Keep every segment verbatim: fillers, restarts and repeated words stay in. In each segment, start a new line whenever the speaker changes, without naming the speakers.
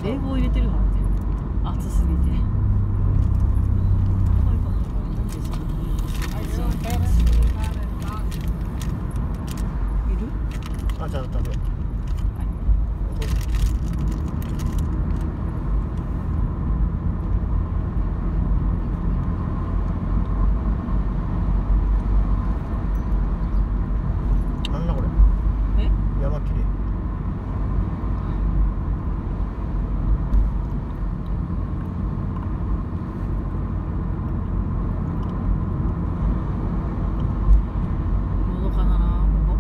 冷房入れてるもんね、暑すぎて。いる？
あ、じゃあ食べよう。なんだこれ。
え？
山きれい。
のどかだな、ここ。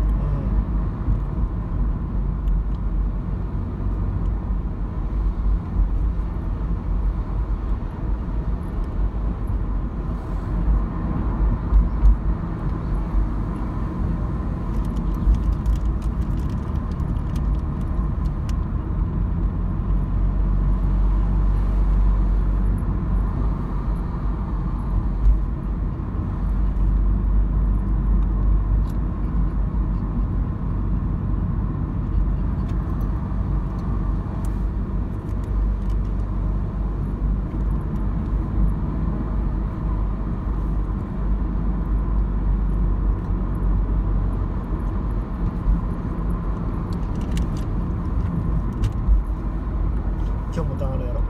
今日もダーラやろう。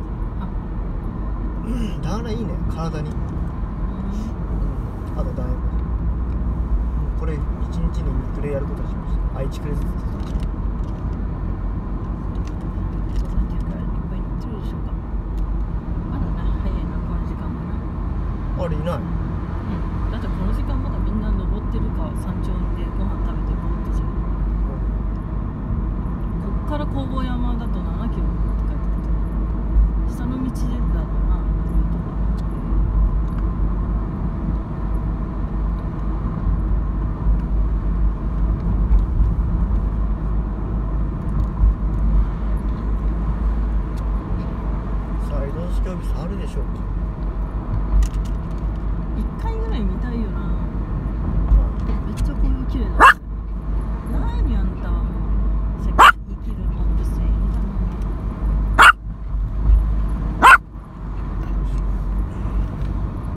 ダーラいいね、体に。あとダーラ。これ一日ににクレやることにしました。愛知クレずつ。
登山客がいっぱい乗ってるでしょうか。まだな、早いな、この時間もな。
あれいない。
うん、だってこの時間まだみんな登ってるか山頂でご飯食べてるってじゃん。こっから工房山だとななキロって書いてある。下の道でだろうな、ルートが。
さあ移動式オフィスあるでしょうか。
いっかいぐらい見たいよな。めっちゃこういう綺麗だ。